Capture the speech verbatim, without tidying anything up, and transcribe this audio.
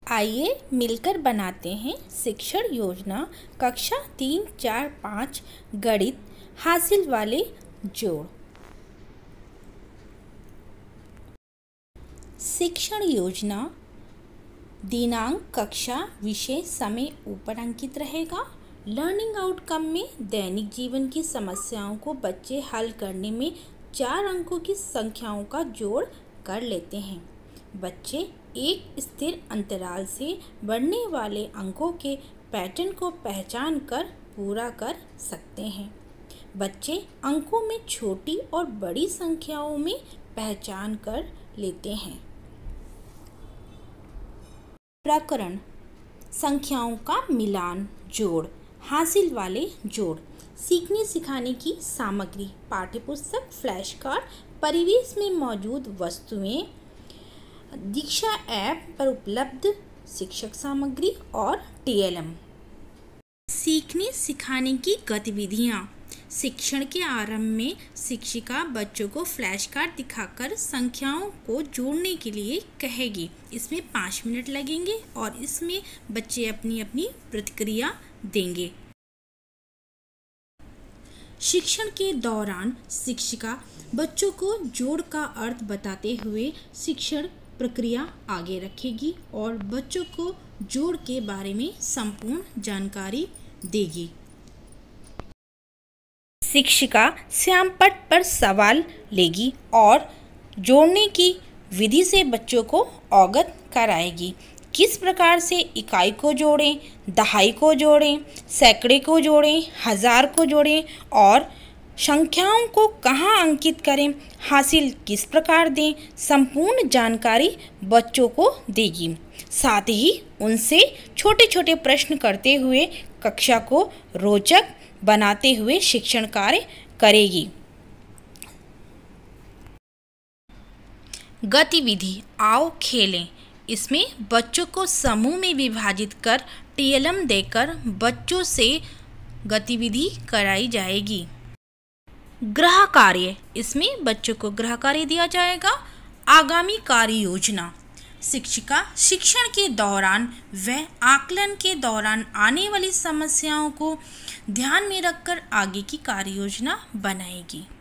आइए मिलकर बनाते हैं शिक्षण योजना कक्षा तीन चार पाँच गणित हासिल वाले जोड़। शिक्षण योजना दिनांक कक्षा विषय समय ऊपर अंकित रहेगा। लर्निंग आउटकम में दैनिक जीवन की समस्याओं को बच्चे हल करने में चार अंकों की संख्याओं का जोड़ कर लेते हैं। बच्चे एक स्थिर अंतराल से बढ़ने वाले अंकों के पैटर्न को पहचान कर पूरा कर सकते हैं। बच्चे अंकों में छोटी और बड़ी संख्याओं में पहचान कर लेते हैं। प्रकरण संख्याओं का मिलान जोड़ हासिल वाले जोड़। सीखने सिखाने की सामग्री पाठ्यपुस्तक, फ्लैश कार्ड, परिवेश में मौजूद वस्तुएं, दीक्षा ऐप पर उपलब्ध शिक्षक सामग्री और टी एल एम। सीखने सिखाने की गतिविधियाँ। शिक्षण के आरंभ में शिक्षिका बच्चों को फ्लैश कार्ड दिखाकर संख्याओं को जोड़ने के लिए कहेगी। इसमें पाँच मिनट लगेंगे और इसमें बच्चे अपनी अपनी प्रतिक्रिया देंगे। शिक्षण के दौरान शिक्षिका बच्चों को जोड़ का अर्थ बताते हुए शिक्षण प्रक्रिया आगे रखेगी और बच्चों को जोड़ के बारे में संपूर्ण जानकारी देगी। शिक्षिका श्यामपट्ट पर सवाल लेगी और जोड़ने की विधि से बच्चों को अवगत कराएगी। किस प्रकार से इकाई को जोड़ें, दहाई को जोड़ें, सैकड़े को जोड़ें, हजार को जोड़ें और संख्याओं को कहाँ अंकित करें, हासिल किस प्रकार दें, संपूर्ण जानकारी बच्चों को देगी। साथ ही उनसे छोटे छोटे प्रश्न करते हुए कक्षा को रोचक बनाते हुए शिक्षण कार्य करेगी। गतिविधि आओ खेलें। इसमें बच्चों को समूह में विभाजित कर टी एल एम देकर बच्चों से गतिविधि कराई जाएगी। गृह कार्य। इसमें बच्चों को गृह कार्य दिया जाएगा। आगामी कार्य योजना। शिक्षिका शिक्षण के दौरान व आकलन के दौरान आने वाली समस्याओं को ध्यान में रखकर आगे की कार्य योजना बनाएगी।